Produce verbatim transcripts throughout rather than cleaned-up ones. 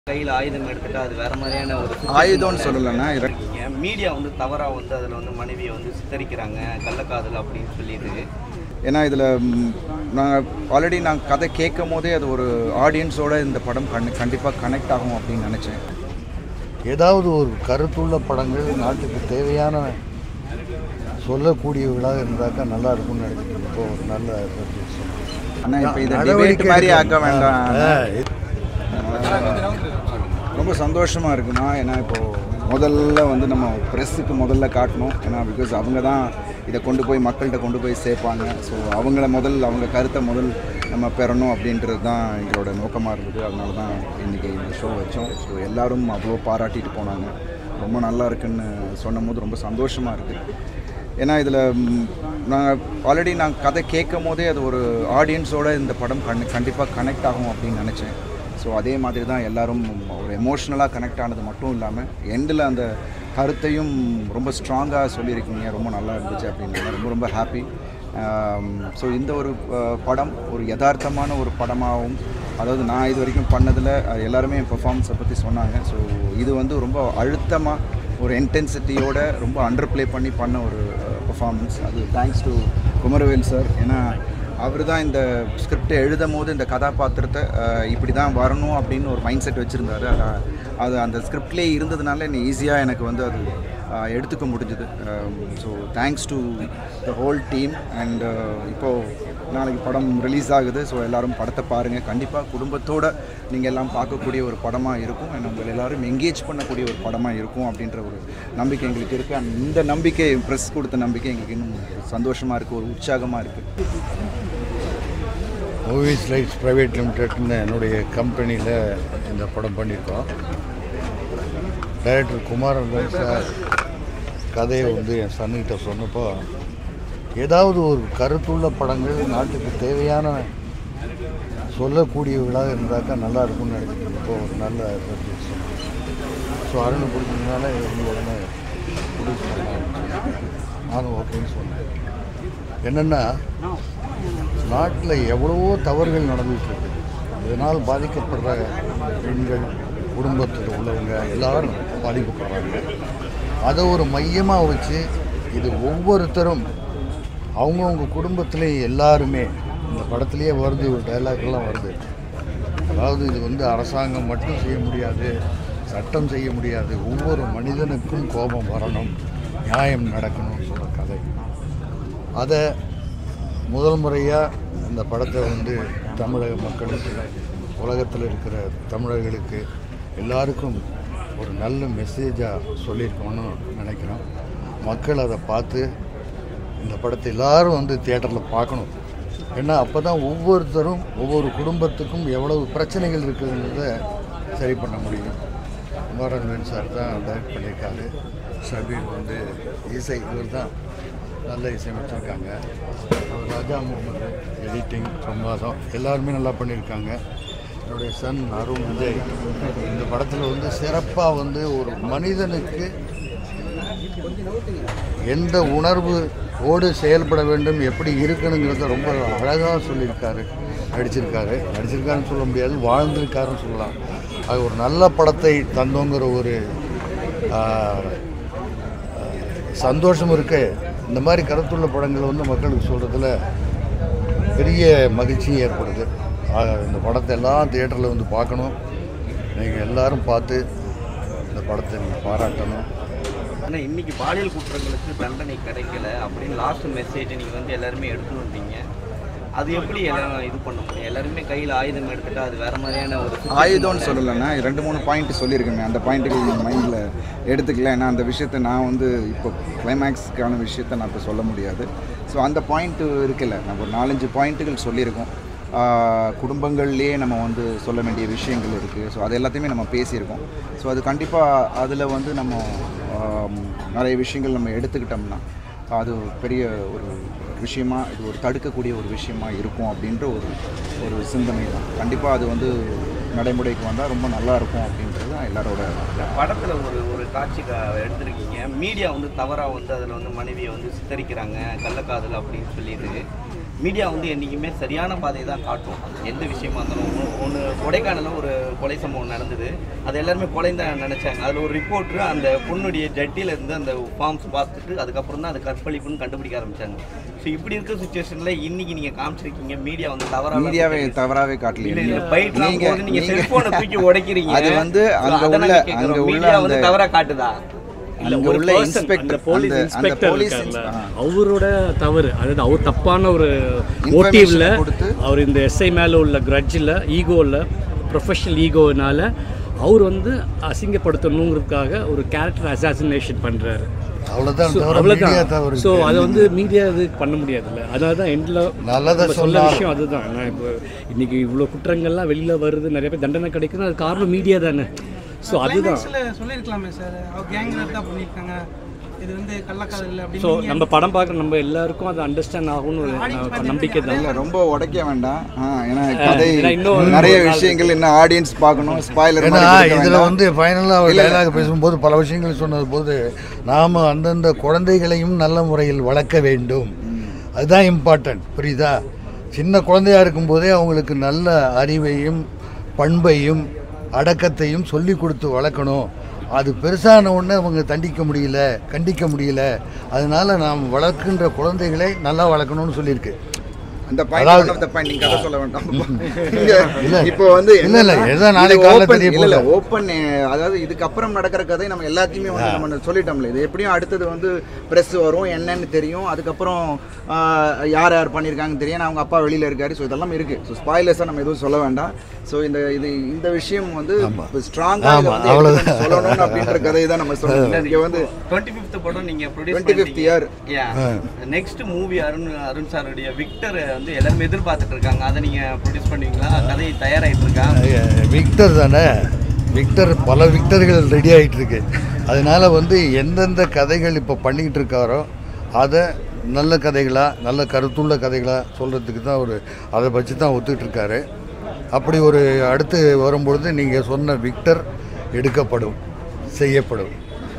கையில் ஆயுதம் எடுத்துட்டு அது வேற மாதிரியான ஒரு ஆயுதம்னு சொல்லலன்னா மீடியா வந்து தவறா வந்து அதில் வந்து மனைவியை வந்து சித்தரிக்கிறாங்க கள்ளக்காதல் அப்படின்னு சொல்லிட்டு. ஏன்னா இதில் நாங்கள் ஆல்ரெடி நாங்கள் கதை கேட்கும் போதே அது ஒரு ஆடியன்ஸோட இந்த படம் கண் கண்டிப்பாக கனெக்ட் ஆகும் அப்படின்னு நினச்சேன். ஏதாவது ஒரு கருத்துள்ள படங்கள் நாட்டுக்கு தேவையான சொல்லக்கூடியவர்களாக இருந்தாக்கா நல்லா இருக்கும்னு நினைக்கிறேன். இப்போ ஒரு நல்ல ஆனால் இப்போ இதை டிபேட் மாதிரி ஆக்க வேண்டாம். ரொம்ப சந்தோஷமாக இருக்குமா, ஏன்னா இப்போது முதல்ல வந்து நம்ம ப்ரெஸ்ஸுக்கு முதல்ல காட்டணும். ஏன்னா பிகாஸ் அவங்க தான் இதை கொண்டு போய் மக்கள்கிட்ட கொண்டு போய் சேர்ப்பாங்க. ஸோ அவங்கள முதல் அவங்க கருத்தை முதல் நம்ம பெறணும் அப்படின்றது தான் எங்களோட நோக்கமாக இருந்தது. அதனால தான் இன்றைக்கி இந்த ஷோ வச்சோம். ஸோ எல்லோரும் அவ்வளோ பாராட்டிட்டு போனாங்க. ரொம்ப நல்லா இருக்குன்னு சொன்னும் போது ரொம்ப சந்தோஷமாக இருக்குது. ஏன்னா இதில் நாங்கள் ஆல்ரெடி நாங்கள் கதை கேட்கும் போதே அது ஒரு ஆடியன்ஸோட இந்த படம் கண் கண்டிப்பாக கனெக்ட் ஆகும் அப்படின்னு நினச்சேன். ஸோ அதே மாதிரி தான் எல்லோரும் ஒரு எமோஷ்னலாக கனெக்ட் ஆனது மட்டும் இல்லாமல் எண்டில் அந்த கருத்தையும் ரொம்ப ஸ்ட்ராங்காக சொல்லியிருக்கீங்க. ரொம்ப நல்லா இருந்துச்சு அப்படின்னு ரொம்ப ரொம்ப ஹாப்பி. ஸோ இந்த ஒரு படம் ஒரு யதார்த்தமான ஒரு படமாகவும், அதாவது நான் இது வரைக்கும் பண்ணதில் எல்லாருமே என் பெர்ஃபார்மன்ஸை பற்றி சொன்னாங்க. ஸோ இது வந்து ரொம்ப அழுத்தமாக ஒரு இன்டென்சிட்டியோட ரொம்ப அண்டர் ப்ளே பண்ணி பண்ண ஒரு பெர்ஃபார்மன்ஸ். அது தேங்க்ஸ் டு குமரவேல் சார். ஏன்னா அவர் தான் இந்த ஸ்கிரிப்டை எழுதும் போது இந்த கதாபாத்திரத்தை இப்படி தான் வரணும் அப்படின்னு ஒரு மைண்ட் செட் வச்சுருந்தாரு. அதை அது அந்த ஸ்கிரிப்ட்லேயே இருந்ததுனால என்ன ஈஸியாக எனக்கு வந்து அது எடுத்துக்க முடிஞ்சுது. So thanks to the whole team. And இப்போது நாளைக்கு படம் ரிலீஸ் ஆகுது. ஸோ எல்லோரும் படத்தை பாருங்கள். கண்டிப்பாக குடும்பத்தோடு நீங்கள் எல்லாம் பார்க்கக்கூடிய ஒரு படமாக இருக்கும். அண்ட் உங்கள் எல்லோரும் என்கேஜ் பண்ணக்கூடிய ஒரு படமாக இருக்கும் அப்படின்ற ஒரு நம்பிக்கை எங்களுக்கு இருக்குது. அண்ட் இந்த நம்பிக்கை, ப்ரெஸ் கொடுத்த நம்பிக்கை எங்களுக்கு இன்னும் சந்தோஷமாக இருக்குது, ஒரு உற்சாகமாக இருக்குது. மூவிஸ் லைட்ஸ் ப்ரைவேட் லிமிடெட்னு என்னுடைய கம்பெனியில் இந்த படம் பண்ணியிருக்கோம். டைரக்டர் குமாரன் சார் கதையை வந்து என் சன்னிகிட்ட சொன்னப்போ, ஏதாவது ஒரு கருத்துள்ள படங்கள் நாட்டுக்கு தேவையான சொல்லக்கூடியவர்களாக இருந்தாக்கா நல்லா இருக்கும்னு நினைக்கிறேன். இப்போ ஒரு நல்ல ஸோ அருண் பிடிச்சதுனால வந்து உடனே ப்ரொடியூஸ் பண்ண நானும் ஓகேன்னு சொன்னேன். என்னென்னா, நாட்டில் எவ்வளவோ தவறுகள் நடந்துகிட்ருக்கு. இதனால் பாதிக்கப்படுற பெண்கள், குடும்பத்தில் உள்ளவங்க எல்லாரும் பாதிக்கப்படுறாங்க. அதை ஒரு மையமாக வச்சு இது ஒவ்வொருத்தரும் அவங்கவுங்க குடும்பத்துலேயும் எல்லாருமே இந்த படத்துலேயே வருது, ஒரு டைலாக்லாம் வருது. அதாவது இது வந்து அரசாங்கம் மட்டும் செய்ய முடியாது, சட்டம் செய்ய முடியாது, ஒவ்வொரு மனிதனுக்கும் கோபம் வரணும், நியாயம் நடக்கணும்னு சொல்கிற கதை. அதை முதல் முறையாக இந்த படத்தை வந்து தமிழக மக்களுக்கு, உலகத்தில் இருக்கிற தமிழர்களுக்கு எல்லாருக்கும் ஒரு நல்ல மெசேஜாக சொல்லியிருக்கோன்னு நினைக்கிறோம். மக்கள் அதை பார்த்து இந்த படத்தை எல்லோரும் வந்து தியேட்டரில் பார்க்கணும். ஏன்னா அப்போ தான் ஒவ்வொருத்தரும் ஒவ்வொரு குடும்பத்துக்கும் எவ்வளவு பிரச்சனைகள் இருக்குதுன்றத சரி பண்ண முடியும். குமாரன் சார் தான் டைரக்ட் பண்ணியிருக்காரு. ஷபீர் வந்து இசை, இவர் தான் நல்ல இசையமைச்சிருக்காங்க. ராஜா முகமது எடிட்டிங், சம்வாதம் எல்லாருமே நல்லா பண்ணியிருக்காங்க. என்னுடைய சன் அருண், விஜய் இந்த படத்தில் வந்து சிறப்பாக வந்து ஒரு மனிதனுக்கு எந்த உணர்வு ஓடு செயல்பட வேண்டும், எப்படி இருக்கணுங்கிறத ரொம்ப அழகாக சொல்லியிருக்காரு, நடிச்சிருக்காரு. நடிச்சிருக்காருன்னு சொல்ல முடியாது, வாழ்ந்திருக்காருன்னு சொல்லலாம். அது ஒரு நல்ல படத்தை தந்தோங்கிற ஒரு சந்தோஷம் இருக்கு. இந்த மாதிரி கருத்துள்ள படங்கள் வந்து மக்களுக்கு சொல்கிறதுல பெரிய மகிழ்ச்சியும் ஏற்படுது. இந்த படத்தை எல்லாம் தியேட்டரில் வந்து பார்க்கணும். நீங்கள் எல்லோரும் பார்த்து இந்த படத்தை நீங்கள் பாராட்டணும். ஆனால் இன்றைக்கி பாலியல் குற்றங்களுக்கு தண்டனை கிடைக்கல அப்படின்னு லாஸ்ட் மெசேஜ் நீங்கள் வந்து எல்லாருமே எடுத்துன்னு வந்தீங்க. அது எப்படி எல்லாம் இது பண்ண முடியும்? எல்லாருமே கையில் ஆயுதம் எடுத்துகிட்டா அது வேறு மாதிரியான ஒரு ஆயுதம்னு சொல்லலைன்னா ரெண்டு மூணு பாயிண்ட் சொல்லியிருக்கேன். அந்த பாயிண்ட்டுகள் என் மைண்டில் எடுத்துக்கல. ஏன்னா அந்த விஷயத்தை நான் வந்து இப்போ கிளைமேக்ஸுக்கான விஷயத்தை நான் இப்போ சொல்ல முடியாது. ஸோ அந்த பாயிண்ட்டு இருக்குல்ல, நம்ம ஒரு நாலஞ்சு பாயிண்ட்டுகள் சொல்லியிருக்கோம். குடும்பங்கள்லேயே நம்ம வந்து சொல்ல வேண்டிய விஷயங்கள் இருக்குது. ஸோ அது எல்லாத்தையுமே நம்ம பேசியிருக்கோம். ஸோ அது கண்டிப்பாக அதில் வந்து நம்ம நிறைய விஷயங்கள் நம்ம எடுத்துக்கிட்டோம்னா அது பெரிய ஒரு விஷயமா, இது ஒரு தடுக்கக்கூடிய ஒரு விஷயமா இருக்கும் அப்படின்ற ஒரு ஒரு சிந்தனை தான். கண்டிப்பாக அது வந்து நடைமுறைக்கு வந்தால் ரொம்ப நல்லாயிருக்கும் அப்படின்றது தான் எல்லாரோட. படத்தில் ஒரு ஒரு காட்சி எடுத்திருக்கீங்க. மீடியா வந்து தவறாக வந்து அதில் வந்து மனைவியை வந்து சித்தரிக்கிறாங்க கள்ளக்காதல் அப்படின்னு சொல்லிட்டு. மீடியா வந்து என்றைக்குமே சரியான பாதையை தான் காட்டும். எந்த விஷயமா இருந்தாலும் ஒன்று கொடைக்கானலில் ஒரு கொலை சம்பவம் நடந்தது, அது எல்லாருமே கொலை தான் நினச்சாங்க. அதில் ஒரு ரிப்போர்ட்ரு அந்த பொண்ணுடைய ஜட்டியிலேருந்து அந்த ஃபார்ம்ஸ் பார்த்துட்டு அதுக்கப்புறம் தான் அது கற்பழிப்புன்னு கண்டுபிடிக்க ஆரம்பித்தாங்க. ஸோ இப்படி இருக்க சுச்சுவேஷனில் இன்றைக்கி நீங்கள் காமிச்சிருக்கீங்க மீடியா வந்து தவறாக மீடியாவே தவறாகவே காட்டல. பைட்லாம் போது நீங்கள் செல்ஃபோனை தூக்கி உடைக்கிறீங்க, அது வந்து அங்கே உள்ள அங்கே உள்ள வந்து தவறாக காட்டுதா? அவரோட தவறு, அதாவது அவர் தப்பான ஒரு மோட்டிவ்ல அவர் இந்த எஸ்ஐ மேலே உள்ள கிரட்ஜில் ஈகோவில் ப்ரொஃபஷனல் ஈகோனால அவர் வந்து அசிங்கப்படுத்தணுங்கிறதுக்காக ஒரு கேரக்டர் அசாசினேஷன் பண்ணுறாரு. அவ்வளோதான். ஸோ அதை வந்து மீடியா இது பண்ண முடியாதுல்ல. அதனால தான் எண்டில் நல்லதாக சொல்ல விஷயம் அதுதான். நான் இப்போ இன்றைக்கி இவ்வளோ குற்றங்கள்லாம் வெளியில் வருது, நிறைய பேர் தண்டனை கிடைக்குது, அது காரணம் மீடியா தானே. ஸோ அதுதான் சொல்லியிருக்கலாமே சார், அவர் கேங்னர் தான் பண்ணியிருக்காங்க, இது வந்து கள்ளக்காதல் இல்லை. ஸோ நம்ம படம் பார்க்குற நம்ம எல்லாருக்கும் அது அண்டர்ஸ்டாண்ட் ஆகும்னு ஒரு நம்பிக்கை தான். இல்லை ரொம்ப உடைக்க வேண்டாம், ஏன்னா கதை இன்னும் நிறைய விஷயங்கள் இன்னும் ஆடியன்ஸ் பார்க்கணும். ஸ்பாயிலர் இதில் வந்து ஃபைனலாக அவர் டைலாக் பேசும்போது பல விஷயங்கள் சொன்னது போது நாம் அந்தந்த குழந்தைகளையும் நல்ல முறையில் வளர்க்க வேண்டும், அதுதான் இம்பார்ட்டன்ட். புரியுதா? சின்ன குழந்தையாக இருக்கும்போதே அவங்களுக்கு நல்ல அறிவையும் பண்பையும் அடக்கத்தையும் சொல்லி கொடுத்து வளர்க்கணும். அது பெருசான ஒன்று அவங்க தண்டிக்க முடியல, கண்டிக்க முடியல. அதனால நாம் வளர்க்கின்ற குழந்தைகளை நல்லா வளர்க்கணும்னு சொல்லியிருக்கு. அந்த பாயிண்ட் நீங்க கதை சொல்ல வேண்டாம். இப்போ வந்து இல்ல இல்ல ஏதோ நாளைக்கு காலையில தெரிய போல ஓபன், அதாவது இதுக்கு அப்புறம் நடக்கிற கதை நம்ம எல்லாத்தையுமே வந்து நம்ம சொல்லிட்டோம்ல. இது எப்படியும் அடுத்தது வந்து பிரஸ் வரும், என்னன்னு தெரியும், அதுக்கப்புறம் யார் யார் பண்ணியிருக்காங்கன்னு தெரியும், அவங்க அப்பா வெளியில இருக்காரு. ஸோ இதெல்லாம் இருக்கு. ஸோ ஸ்பாயிலர்ஸாக நம்ம எதுவும் சொல்ல வேண்டாம். ஸோ இந்த இது இந்த விஷயம் வந்து ஸ்ட்ராங்காக சொல்லணும் அப்படின்ற கதையை தான் நம்ம சொல்லணும். இங்கே வந்து டுவெண்ட்டி ஃபிஃப்த் படம் நீங்கள் twenty fifth year next movie Arun Arun சாருடைய விக்டர் வந்து எல்லாருமே எதிர்பார்த்துட்டு இருக்காங்க. அதை நீங்கள் ப்ரொடியூஸ் பண்ணுவீங்களா? கதை தயாராகிட்டு இருக்காங்க. விக்டர் தானே, விக்டர் பல விக்டர்கள் ரெடி ஆகிட்டு இருக்கு. அதனால வந்து எந்தெந்த கதைகள் இப்போ பண்ணிக்கிட்டு இருக்காரோ அதை நல்ல கதைகளாக நல்ல கருத்துள்ள கதைகளாக சொல்கிறதுக்கு தான் ஒரு அதை வச்சு தான் ஒத்துக்கிட்டு இருக்காரு. அப்படி ஒரு அடுத்து வரும்பொழுது நீங்கள் சொன்ன விக்டர் எடுக்கப்படும், செய்யப்படும்.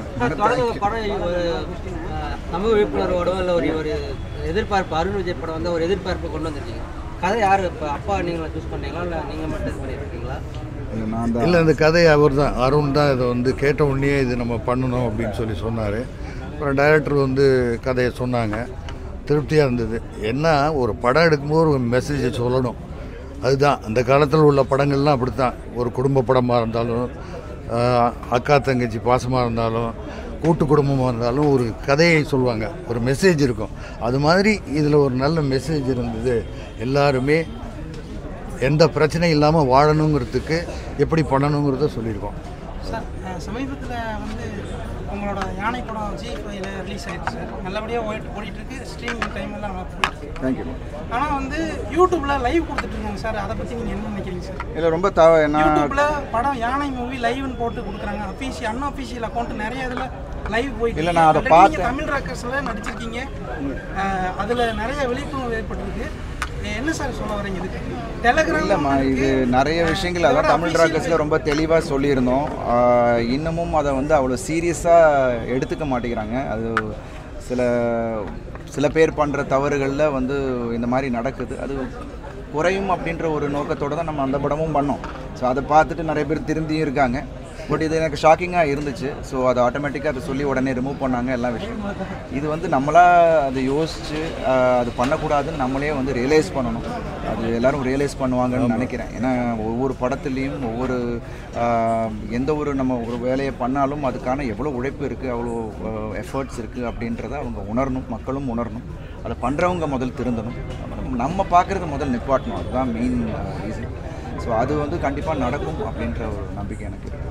சமூக விழிப்புணர்வோட இல்லை ஒரு ஒரு எதிர்பார்ப்பு, அருண் விஜய் படம் வந்து ஒரு எதிர்பார்ப்பு கொண்டு வந்துருக்கீங்க. கதை யார் இப்போ அப்பா நீங்களா சூஸ் பண்ணீங்களா இல்லை நீங்கள் மட்டும் பண்ணியிருக்கீங்களா? இல்லை, இந்த கதை அவர் தான், அருண் தான் இதை வந்து கேட்ட உடனே இது நம்ம பண்ணணும் அப்படின்னு சொல்லி சொன்னார். அப்புறம் டைரக்டர் வந்து கதையை சொன்னாங்க, திருப்தியாக இருந்தது. என்ன ஒரு படம் எடுக்கும்போது ஒரு மெசேஜை சொல்லணும், அதுதான். அந்த காலத்தில் உள்ள படங்கள்லாம் அப்படி தான். ஒரு குடும்ப படமாக இருந்தாலும், அக்கா தங்கச்சி பாசமாக இருந்தாலும், கூட்டு குடும்பமாக இருந்தாலும் ஒரு கதையை சொல்லுவாங்க, ஒரு மெசேஜ் இருக்கும். அது மாதிரி இதில் ஒரு நல்ல மெசேஜ் இருந்தது. எல்லாருமே எந்த பிரச்சனையும் இல்லாமல் வாழணுங்கிறதுக்கு எப்படி பண்ணணுங்கிறத சொல்லியிருக்கோம். சார் சமீபத்தில் வந்து உங்களோட யானை படம் ஜி ஃபைவ்ல ரிலீஸ் ஆகிடுச்சு சார், நல்லபடியாக ஓடிட்டு ஓடிட்டுருக்கு, ஸ்ட்ரீமிங் டைம் எல்லாம் நல்லா போயிட்டுருக்கு. தேங்க்யூ. ஆனால் வந்து யூடியூப்பில் லைவ் கொடுத்துட்ருக்காங்க சார், அதை பற்றி நீங்கள் என்ன நினைக்கிறீங்க சார்? இல்லை ரொம்ப தவ என்ன யூடியூப்பில் படம் யானை மூவி லைவ்னு போட்டு கொடுக்குறாங்க, அஃபீஷியல் அன்அஃபீஷியல் அக்கௌண்ட் நிறைய இதில் லைவ் போயிட்டு. இல்லை, நான் அதை பார்த்து தமிழ் ராக்கர்ஸில் நடிச்சிருக்கீங்க, அதில் நிறைய விழிப்புணர்வு ஏற்பட்டிருக்கு. என்ன சார் சொல்ல வரீங்க இதுக்கு? டெலிகிராம் இல்லைம்மா, இது நிறைய விஷயங்கள் அதான் தமிழ் ராக்கர்ஸில் ரொம்ப தெளிவாக சொல்லியிருந்தோம். இன்னமும் அதை வந்து அவ்வளோ சீரியஸாக எடுத்துக்க மாட்டேங்கிறாங்க. அது சில சில பேர் பண்ணுற தவறுகளில் வந்து இந்த மாதிரி நடக்குது. அது குறையும் அப்படின்ற ஒரு நோக்கத்தோடு தான் நம்ம அந்த படமும் பண்ணோம். ஸோ அதை பார்த்துட்டு நிறைய பேர் திருந்தியும் இருக்காங்க. பட் இது எனக்கு ஷாக்கிங்காக இருந்துச்சு. ஸோ அதை ஆட்டோமேட்டிக்காக அதை சொல்லி உடனே ரிமூவ் பண்ணாங்க எல்லா விஷயம். இது வந்து நம்மளாக அதை யோசித்து அது பண்ணக்கூடாதுன்னு நம்மளே வந்து ரியலைஸ் பண்ணணும். அது எல்லோரும் ரியலைஸ் பண்ணுவாங்கன்னு நினைக்கிறேன். ஏன்னா ஒவ்வொரு படத்துலேயும் ஒவ்வொரு எந்த ஒரு நம்ம ஒரு வேலையை பண்ணாலும் அதுக்கான எவ்வளோ உழைப்பு இருக்குது, அவ்வளோ எஃபர்ட்ஸ் இருக்குது அப்படின்றத அவங்க உணரணும், மக்களும் உணரணும். அதை பண்ணுறவங்க முதல் திருந்தணும், நம்ம பார்க்குறது முதல் நிப்பாட்டணும். அதுதான் மெயின் ரீசன். ஸோ அது வந்து கண்டிப்பாக நடக்கும் அப்படின்ற ஒரு நம்பிக்கை எனக்கு இருக்குது.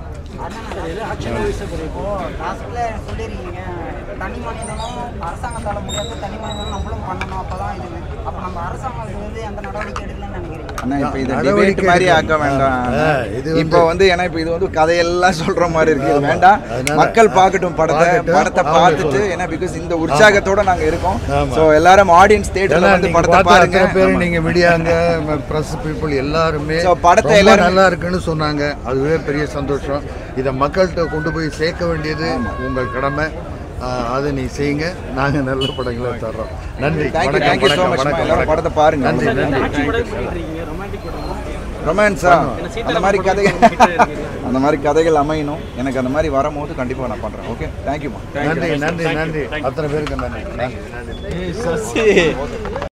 சொல்லியிருக்கீங்க தனி மனிதனும் அரசாங்கத்தால் முடியாது, தனி மனிதனும் நம்மளும் பண்ணணும், அப்போ தான் இது. அப்போ நம்ம அரசாங்கம் வந்து அந்த நடவடிக்கை எடுக்கலன்னு நினைக்கிறீங்க? ஆனால் இப்போ இதை டிபேட் மாதிரி ஆக்க வேண்டாம். இப்போ வந்து ஏன்னா இப்போ இது வந்து கதையெல்லாம் சொல்கிற மாதிரி இருக்குது, வேண்டாம். மக்கள் பார்க்கட்டும் படத்தை படத்தை பார்த்துட்டு, ஏன்னா பிகாஸ் இந்த உற்சாகத்தோடு நாங்கள் இருக்கோம். ஸோ எல்லாரும் ஆடியன்ஸ் தேட்டரில் வந்து படத்தை பாருங்க. பேர் நீங்கள் மீடியாங்க, ப்ரெஸ் பீப்புள் எல்லாருமே படத்தை எல்லாரும் நல்லா இருக்குன்னு சொன்னாங்க. அதுவே பெரிய சந்தோஷம். இதை மக்கள்கிட்ட கொண்டு போய் சேர்க்க வேண்டியது உங்கள் கடமை. அதை நீ செய்யுங்க, நாங்கள் நல்ல படங்களை தர்றோம். நன்றி. Thank you thank you so much. எல்லாரும் படத்தை பாருங்க. நன்றி நன்றி. ரொமான்ஸா அந்த மாதிரி கதைகள் அந்த மாதிரி கதைகள் அமையணும். எனக்கு அந்த மாதிரி வரும்போது கண்டிப்பாக நான் பண்ணுறேன். ஓகே, தேங்க்யூமா. நன்றி நன்றி நன்றி. அத்தனை பேருக்கு நன்றி நன்றி நன்றி.